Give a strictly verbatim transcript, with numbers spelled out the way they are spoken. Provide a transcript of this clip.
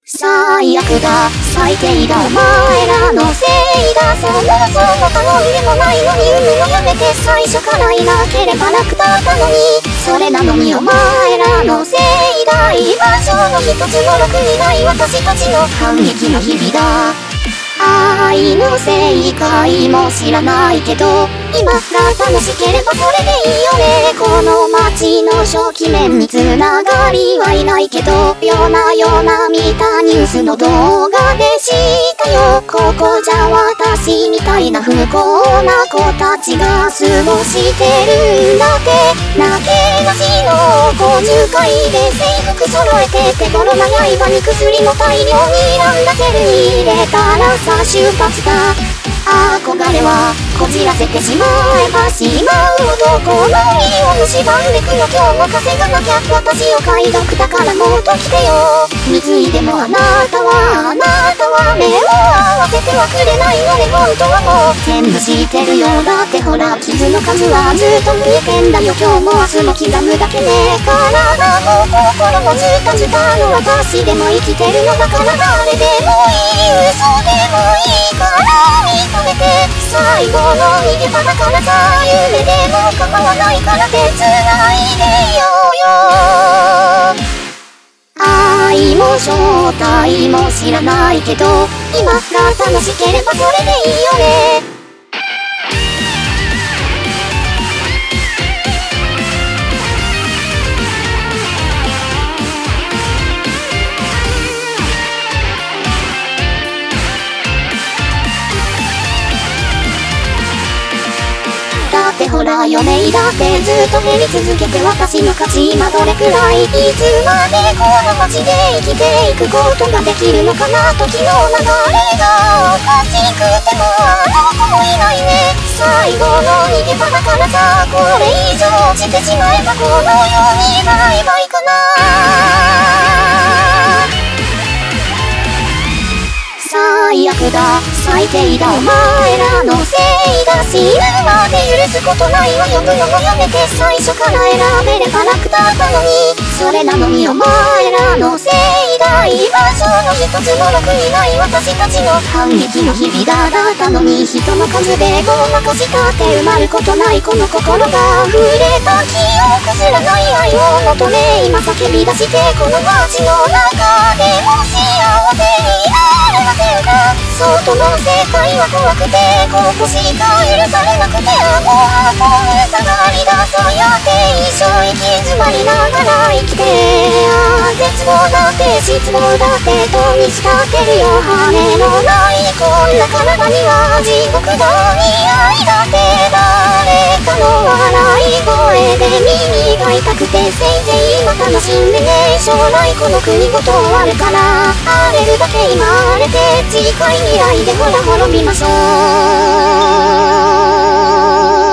最悪だ、最低だ、お前らのせいだ。そもそも頼んでもないのに産むのやめて、最初からいなければなくなったのに。それなのにお前らのせいだ。居場所の一つもろくにない私たちの反撃の日々だ。愛の正解も知らないけど、今が楽しければそれでいいよね。この街の正気面につながりはいないけど、夜な夜な見たニュースの動画で知ったよ。ここじゃ私みたいな不幸な子たちが過ごしてるんだって。なけなしの小遣いで制服揃えて、手頃な刃に薬も大量にランダセルに入れたらさあ出発だ。憧れはこじらせてしまえばしまうほどこの身を蝕んでくの。今日も稼がなきゃ私を解読だからもっと来てよ。貢いでもあなたはあなたは目を合わせてはくれないのね。本当はもう全部知ってるよ。だってほら傷の数はずっと増えてんだよ。今日も明日も刻むだけね。体も心もズタズタの私でも生きてるのだから、誰でもいい嘘でもいいから認めて。最後の逃げ場だからさ、夢でも構わないから手繋いでいようよ。愛も正体も知らないけど、今が楽しければそれでいいよね。だってほら余命だってずっと減り続けて、私の価値今どれくらい、いつまでこの街で生きていくことができるのかな。時の流れがおかしくてもあの子もいないね。最後の逃げ場だからさ、これ以上落ちてしまえばこの世にバイバイかな。最悪だ、最低だ、お前らのせいだ。死ぬまで許すことないわ。呼ぶのもやめて、最初から選べればなくなったのに。それなのにお前らのせいだ。居場所の一つもろくにない私たちの反撃の日々だ。だったのに人の数でごまかしたって埋まることないこの心が溢れた記憶すらない愛を求め、今叫び出してこの街の中でも幸せになれませんか。外の世界は怖くてここしか許されなくて、あごはこむ下がりだ。そうやって一生行き詰まりながら生きて、ああ絶望だって失望だってとにしたってるよ。羽のないこんな体には地獄だ。似合いだって誰かの笑い声で耳が痛くて、せいぜい今楽しんでね。将来この国ごと終わるから、荒れるだけ今荒れて、近い未来でほら滅びましょう。